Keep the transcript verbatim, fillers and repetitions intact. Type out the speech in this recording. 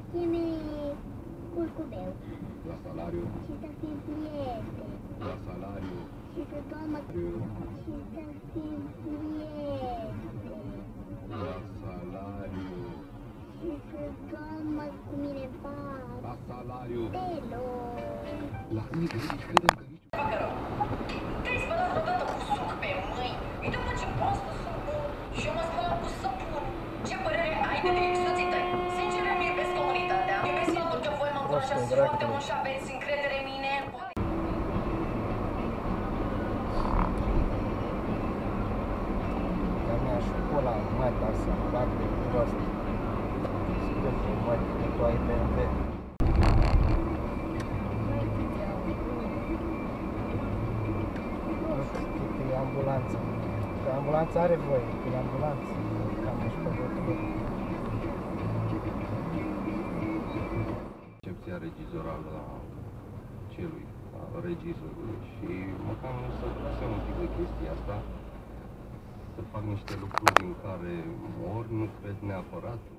cheme curcubeu. La salariu. Și să fim prieteni. La salariu. Și să doamă și să fim prieteni. La salariu. Și să doamă cu mine în pat. La salariu. Deloc. La nici credem că nici... Te-ai spălat vreodată cu suc pe mâini? Uite mă ce proastă sunt, bă. Și eu mă spălat cu săpun. Ce părere ai de ex-soții tăi? Sincer, îmi iubesc comunitatea. Iubesc faptul că voi mă încurajați foarte mult și aveți încredere în mine. Dar mi-aș pula măta să fac de prost. Scuze, măti, că tu ai B M W. E ambulanță. Că ambulanța are voie, că e ambulanță. Cam și pe votul. Concepția regizorală a celui, a regizorului și măcar nu să trasem un pic de chestia asta, să fac niște lucruri din care ori nu cred neapărat,